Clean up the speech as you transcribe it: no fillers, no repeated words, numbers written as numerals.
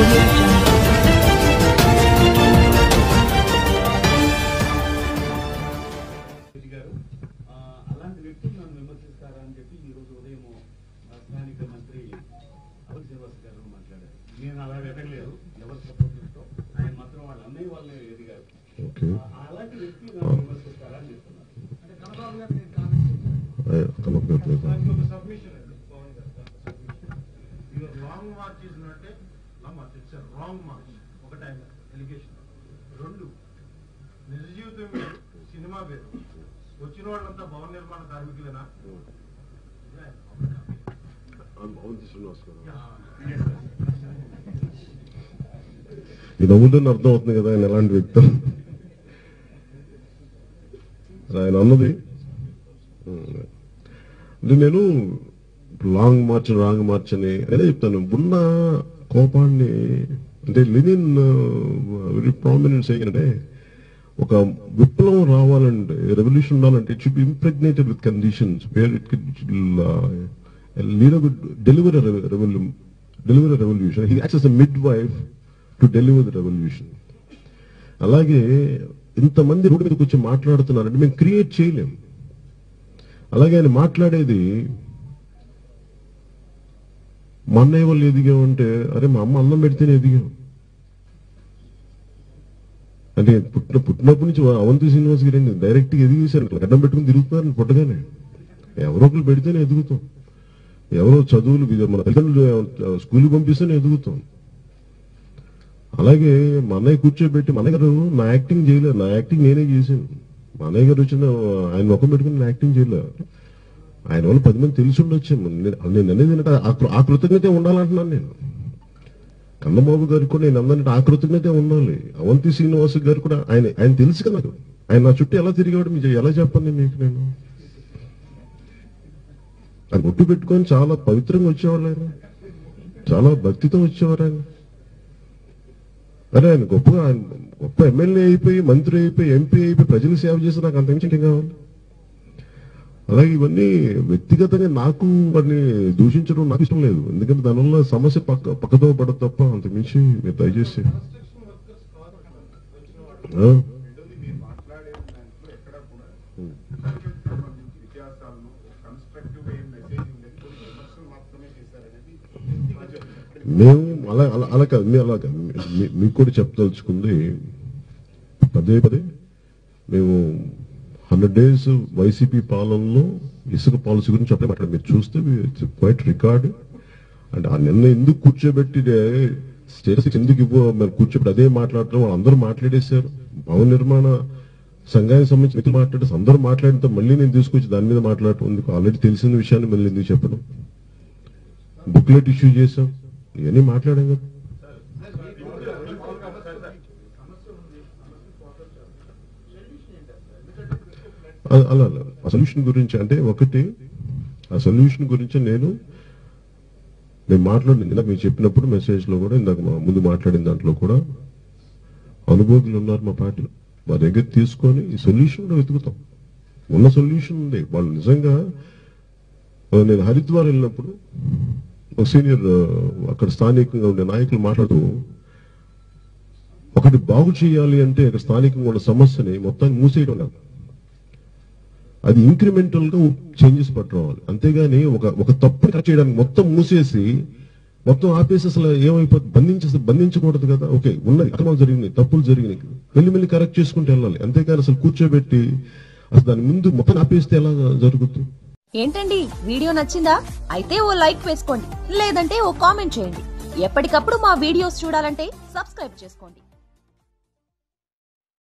Audio Jungle. అలాంటి వ్యక్తులు నన్ను విమర్శిస్తారా అని చెప్పి ఈ రోజు ఉదయం స్థానిక మంత్రి అవంతి శ్రీనివాస్ గారు మాట్లాడారు. నేను అలా ఎదగలేదు, ఎవరు సపోర్ట్ చేస్తూ ఆయన మాత్రం వాళ్ళ అన్నయ్య వాళ్ళే ఎదిగారు. అలాంటి వ్యక్తులు నన్ను విమర్శిస్తారా అని చెప్తున్నారు. అంటే కనబాబు గారు నేను కామెంట్ చేశాను. ఒక సబ్మిషన్ అండి Pavan garu. Your long march is not a long march, it's a wrong march. ఒకటి ఆయన ఎలిగేషన్. రెండు, నిజ జీవితం వేరు, సినిమా వేరు. వచ్చిన వాళ్ళంతా భవన నిర్మాణ కార్మికులేనా? ఈ నవ్వుతుందని అర్థం అవుతుంది కదా ఆయన ఎలాంటి వ్యక్తి ఆయన అన్నది. అంటే నేను లాంగ్ మార్చ్ అని అదే చెప్తాను. ఉన్న కోపాన్ని అంటే లెనిన్ వెరీ ప్రామినెంట్ ఏంటంటే ఒక విప్లవం రావాలంటే, రెవల్యూషన్ ఉండాలంటే it should be impregnated with conditions where it deliver revolution. He acts as a midwife to deliver the revolution. అలాగే ఇంతమంది రోడ్డు మీదకి వచ్చి మాట్లాడుతున్నారంటే మేము క్రియేట్ చేయలేం. అలాగే ఆయన మాట్లాడేది మా అన్నయ్య వాళ్ళు ఎదిగామంటే, అరే మా అమ్మ అన్నం పెడితేనే ఎదిగాం అంటే పుట్టినప్పటి నుంచి అవంతి శ్రీనివాస్ గారు డైరెక్ట్ గా ఎదిగేశారు. గడ్డం పెట్టుకుని తిరుగుతున్నారు పుట్టగానే. ఎవరో ఒకరు పెడితేనే ఎదుగుతాం. ఎవరో చదువులు మన తల్లిదండ్రులు స్కూల్కి పంపిస్తేనే ఎదుగుతాం. అలాగే మా అన్నయ్య కూర్చోబెట్టి, మా అన్నయ్య గారు నా యాక్టింగ్ చేయలేదు, నా యాక్టింగ్ నేనే చేశాను. మా అన్నయ్య గారు వచ్చిన ఆయన ముఖం పెట్టుకుని నేను యాక్టింగ్ చేయలేదు. ఆయన వల్ల 10 మంది తెలిసి ఉండొచ్చాము. నేను అనేది ఆ కృతజ్ఞత ఉండాలంటున్నాను నేను. కన్నబాబు గారికి కూడా నేను అందరినీ ఆ కృతజ్ఞత ఉండాలి. అవంతి శ్రీనివాస్ గారు కూడా ఆయన తెలుసు కదా, ఆయన నా చుట్టూ ఎలా తిరిగాడు మీకు ఎలా చెప్పండి మీకు. నేను ఆయన ఒట్టు పెట్టుకొని చాలా పవిత్రంగా వచ్చేవాళ్ళు, ఆయన చాలా భక్తితో వచ్చేవారు. ఆయన అరే ఆయన గొప్ప ఎమ్మెల్యే అయిపోయి, మంత్రి అయిపోయి, ఎంపీ అయిపోయి ప్రజలు సేవ చేస్తే నాకు అంత ఇంకేం కావాలి. అలాగే ఇవన్నీ వ్యక్తిగతంగా నాకు వాటిని దూషించడం నాకు ఇష్టం లేదు. ఎందుకంటే దానివల్ల సమస్య పక్కతో పడదు తప్ప అంతకుమించి మీరు దయచేసి మేము అలా కాదు, మీకు కూడా చెప్పదలుచుకుంది పదే మేము 100 days వైసీపీ పాలనలో ఇసుక పాలసీ గురించి అప్పుడే మాట్లాడారు. మీరు చూస్తే క్వైట్ రికార్డ్. అంటే ఆ నిన్న ఎందుకు కూర్చోబెట్టి స్టేటస్ ఎందుకు కూర్చోబెట్టి అదే మాట్లాడటం వాళ్ళందరూ మాట్లాడేశారు. భవన నిర్మాణ సంఘానికి సంబంధించి వ్యక్తులు మాట్లాడేసి అందరూ మాట్లాడితే మళ్ళీ నేను తీసుకొచ్చి దాని మీద మాట్లాడటం ఎందుకు? ఆల్రెడీ తెలిసిన విషయాన్ని మళ్ళీ ఎందుకు చెప్పడం? బుక్లెట్ ఇష్యూ చేశాం, ఇవన్నీ మాట్లాడాం కదా. అలా ఆ సొల్యూషన్ గురించి అంటే ఒకటి, ఆ సొల్యూషన్ గురించి మేము మాట్లాడింది ఇందాక మీరు చెప్పినప్పుడు మెసేజ్ లో కూడా, ఇందాక ముందు మాట్లాడిన దాంట్లో కూడా అనుభోగులు ఉన్నారు మా పార్టీలో. మా దగ్గర తీసుకొని ఈ సొల్యూషన్ కూడా వెతుకుతాం. ఉన్న సొల్యూషన్ ఉంది. వాళ్ళు నిజంగా నేను హరిద్వార్ వెళ్ళినప్పుడు ఒక సీనియర్ అక్కడ స్థానికంగా ఉండే నాయకులు మాట్లాడుతూ, ఒకటి బాగు చేయాలి అంటే అక్కడ స్థానికంగా ఉన్న సమస్యని మొత్తాన్ని మూసేయడం కాదు, అది ఇంక్రిమెంటల్ గా చేంజెస్ పట్టుకోవాలి. అంతేగాని ఒక తప్పుని కరెక్ట్ చేయడానికి మొత్తం మూసేసి మొత్తం ఆపేసి అసలు ఏమైపోతుంది? బంధించకూడదు కదా. ఓకే, ఉన్నది అక్రమాలు జరిగినాయి, తప్పులు జరిగినాయి, మెల్లి కరెక్ట్ చేసుకుంటూ వెళ్ళాలి. అంతేగాని అసలు కూర్చోబెట్టి అసలు దాని ముందు మొత్తం ఆపేస్తే ఎలా జరుగుతుంది? ఏంటండి, వీడియో నచ్చిందా? అయితే ఓ లైక్ వేసుకోండి, లేదంటే ఓ కామెంట్ చేయండి. ఎప్పటికప్పుడు మా వీడియోస్ చూడాలంటే సబ్స్క్రైబ్ చేసుకోండి.